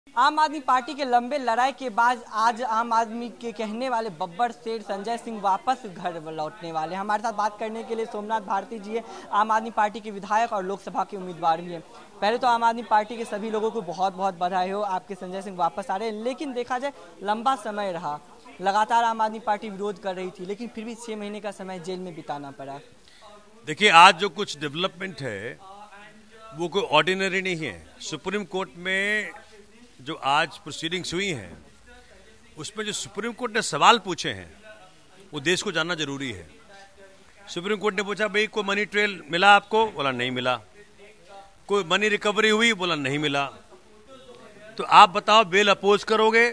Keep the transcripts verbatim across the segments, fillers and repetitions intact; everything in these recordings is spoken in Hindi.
आम आदमी पार्टी के लंबे लड़ाई के बाद आज आम आदमी के कहने वाले बब्बर सेठ संजय सिंह वापस घर लौटने वाले हैं। हमारे साथ बात करने के लिए सोमनाथ भारती जी है, आम आदमी पार्टी के विधायक और लोकसभा के उम्मीदवार भी हैं। पहले तो आम आदमी पार्टी के सभी लोगों को बहुत बहुत बधाई हो, आपके संजय सिंह वापस आ रहे हैं। लेकिन देखा जाए लंबा समय रहा, लगातार आम आदमी पार्टी विरोध कर रही थी, लेकिन फिर भी छः महीने का समय जेल में बिताना पड़ा। देखिए, आज जो कुछ डेवलपमेंट है वो कोई ऑर्डिनरी नहीं है। सुप्रीम कोर्ट में जो आज प्रोसीडिंग्स हुई हैं उसमें जो सुप्रीम कोर्ट ने सवाल पूछे हैं वो देश को जानना जरूरी है। सुप्रीम कोर्ट ने पूछा, भाई कोई मनी ट्रेल मिला आपको? बोला नहीं मिला। कोई मनी रिकवरी हुई? बोला नहीं मिला। तो आप बताओ, बेल अपोज करोगे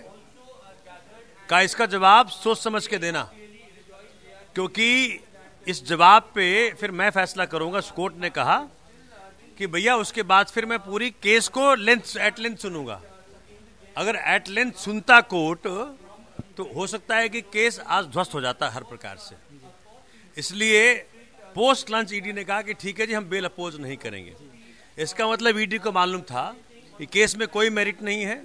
का? इसका जवाब सोच समझ के देना, क्योंकि इस जवाब पे फिर मैं फैसला करूंगा। कोर्ट ने कहा कि भैया उसके बाद फिर मैं पूरी केस को लेंथ एट लेंथ सुनूंगा। अगर एट लेंथ सुनता कोर्ट तो हो सकता है कि केस आज ध्वस्त हो जाता हर प्रकार से। इसलिए पोस्ट लंच ईडी ने कहा कि ठीक है जी, हम बेल अपोज नहीं करेंगे। इसका मतलब ईडी को मालूम था कि केस में कोई मेरिट नहीं है,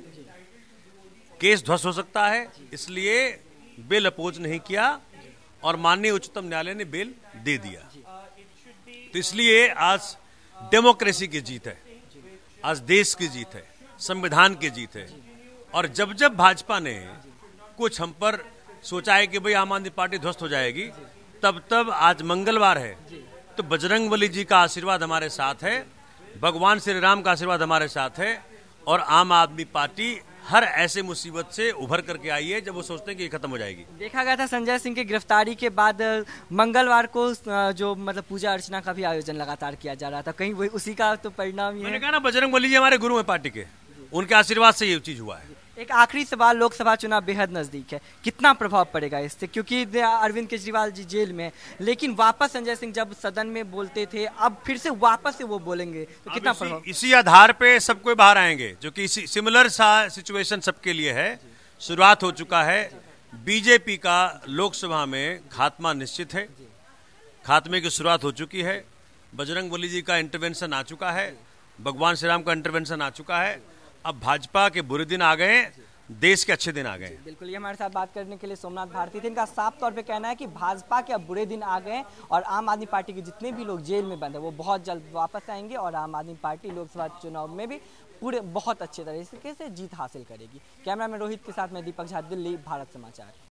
केस ध्वस्त हो सकता है, इसलिए बेल अपोज नहीं किया और माननीय उच्चतम न्यायालय ने बेल दे दिया। तो इसलिए आज डेमोक्रेसी की जीत है, आज देश की जीत है, संविधान की जीत है। और जब जब भाजपा ने कुछ हम पर सोचा है कि भाई आम आदमी पार्टी ध्वस्त हो जाएगी, तब तब आज मंगलवार है तो बजरंगबली जी का आशीर्वाद हमारे साथ है, भगवान श्री राम का आशीर्वाद हमारे साथ है। और आम आदमी पार्टी हर ऐसे मुसीबत से उभर करके आई है जब वो सोचते हैं कि ये खत्म हो जाएगी। देखा गया था संजय सिंह की गिरफ्तारी के बाद मंगलवार को जो मतलब पूजा अर्चना का भी आयोजन लगातार किया जा रहा था, कहीं वही उसी का तो परिणाम ही है। मैंने कहा ना, बजरंगबली जी हमारे गुरु हैं पार्टी के, उनके आशीर्वाद से ये चीज हुआ है। एक आखिरी सवाल, लोकसभा चुनाव बेहद नजदीक है, कितना प्रभाव पड़ेगा इससे? क्योंकि अरविंद केजरीवाल जी जेल में, लेकिन वापस संजय सिंह जब सदन में बोलते थे, अब फिर से वापस से वो बोलेंगे, तो कितना प्रभाव? इसी आधार पे सब कोई बाहर आएंगे, जो कि सिमिलर सा सिचुएशन सबके लिए है। शुरुआत हो चुका है। बीजेपी का लोकसभा में खात्मा निश्चित है, खात्मे की शुरुआत हो चुकी है। बजरंगबली जी का इंटरवेंशन आ चुका है, भगवान श्री राम का इंटरवेंशन आ चुका है। अब भाजपा के बुरे दिन आ गए, देश के अच्छे दिन आ गए। बिल्कुल, ये हमारे साथ बात करने के लिए सोमनाथ भारती थे। इनका साफ तौर पे कहना है कि भाजपा के अब बुरे दिन आ गए और आम आदमी पार्टी के जितने भी लोग जेल में बंद है वो बहुत जल्द वापस आएंगे और आम आदमी पार्टी लोकसभा चुनाव में भी पूरे बहुत अच्छे तरीके से जीत हासिल करेगी। कैमरामैन रोहित के साथ मैं दीपक झा, दिल्ली, भारत समाचार।